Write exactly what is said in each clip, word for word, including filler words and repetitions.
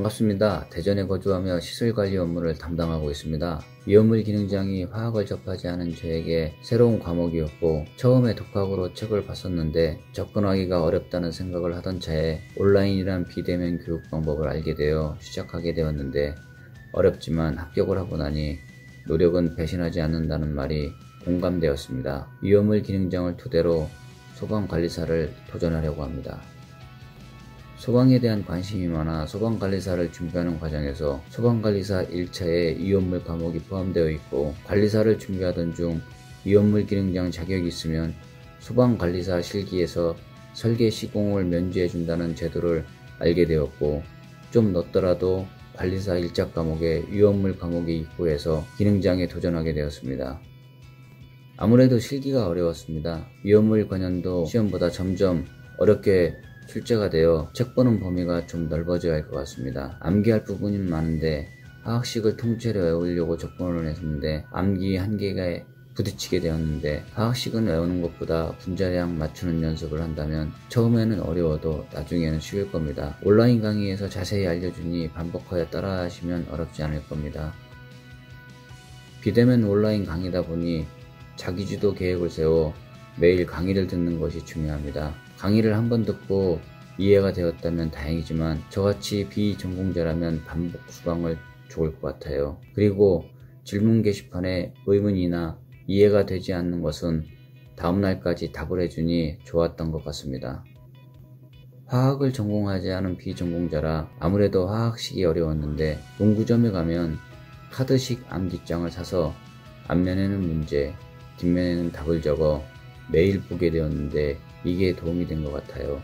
반갑습니다. 대전에 거주하며 시설관리 업무를 담당하고 있습니다. 위험물 기능장이 화학을 접하지 않은 저에게 새로운 과목이었고 처음에 독학으로 책을 봤었는데 접근하기가 어렵다는 생각을 하던 차에 온라인이란 비대면 교육 방법을 알게 되어 시작하게 되었는데 어렵지만 합격을 하고 나니 노력은 배신하지 않는다는 말이 공감되었습니다. 위험물 기능장을 토대로 소방관리사를 도전하려고 합니다. 소방에 대한 관심이 많아 소방관리사를 준비하는 과정에서 소방관리사 일 차에 위험물 과목이 포함되어 있고 관리사를 준비하던 중 위험물 기능장 자격이 있으면 소방관리사 실기에서 설계 시공을 면제해준다는 제도를 알게 되었고 좀 늦더라도 관리사 일 차 과목에 위험물 과목이 있고 해서 기능장에 도전하게 되었습니다. 아무래도 실기가 어려웠습니다. 위험물 관련도 시험보다 점점 어렵게 출제가 되어 책 보는 범위가 좀 넓어져야 할 것 같습니다. 암기할 부분이 많은데 화학식을 통째로 외우려고 접근을 했는데 암기 한계에 부딪히게 되었는데 화학식은 외우는 것보다 분자량 맞추는 연습을 한다면 처음에는 어려워도 나중에는 쉬울 겁니다. 온라인 강의에서 자세히 알려주니 반복하여 따라하시면 어렵지 않을 겁니다. 비대면 온라인 강의다 보니 자기주도 계획을 세워 매일 강의를 듣는 것이 중요합니다. 강의를 한 번 듣고 이해가 되었다면 다행이지만 저같이 비전공자라면 반복 수강을 좋을 것 같아요. 그리고 질문 게시판에 의문이나 이해가 되지 않는 것은 다음날까지 답을 해주니 좋았던 것 같습니다. 화학을 전공하지 않은 비전공자라 아무래도 화학식이 어려웠는데 문구점에 가면 카드식 암기장을 사서 앞면에는 문제, 뒷면에는 답을 적어 매일 보게 되었는데 이게 도움이 된 것 같아요.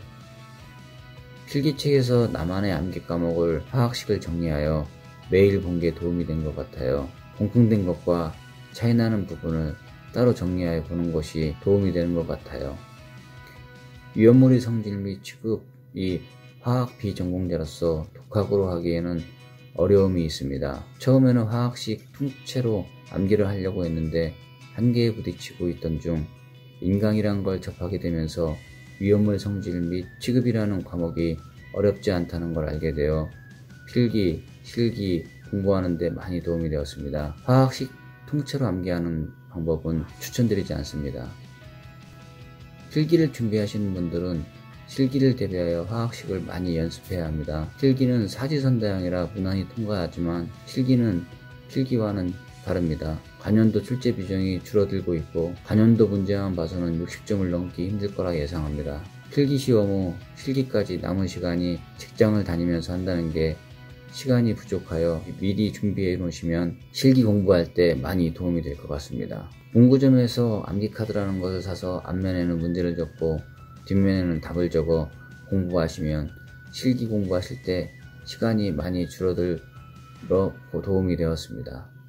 필기책에서 나만의 암기 과목을 화학식을 정리하여 매일 본 게 도움이 된 것 같아요. 공통된 것과 차이나는 부분을 따로 정리하여 보는 것이 도움이 되는 것 같아요. 위험물의 성질 및 취급이 화학 비전공자로서 독학으로 하기에는 어려움이 있습니다. 처음에는 화학식 통째로 암기를 하려고 했는데 한계에 부딪히고 있던 중 인강이란 걸 접하게 되면서 위험물 성질 및 취급이라는 과목이 어렵지 않다는 걸 알게 되어 필기, 실기 공부하는 데 많이 도움이 되었습니다. 화학식 통째로 암기하는 방법은 추천드리지 않습니다. 필기를 준비하시는 분들은 실기를 대비하여 화학식을 많이 연습해야 합니다. 필기는 사지선다형이라 무난히 통과하지만 실기는 필기와는 다릅니다. 관연도 출제 비중이 줄어들고 있고 관연도 문제만 봐서는 육십 점을 넘기 힘들 거라 예상합니다. 필기 시험 후 실기까지 남은 시간이 직장을 다니면서 한다는 게 시간이 부족하여 미리 준비해 놓으시면 실기 공부할 때 많이 도움이 될 것 같습니다. 문구점에서 암기카드라는 것을 사서 앞면에는 문제를 적고 뒷면에는 답을 적어 공부하시면 실기 공부하실 때 시간이 많이 줄어들어 도움이 되었습니다.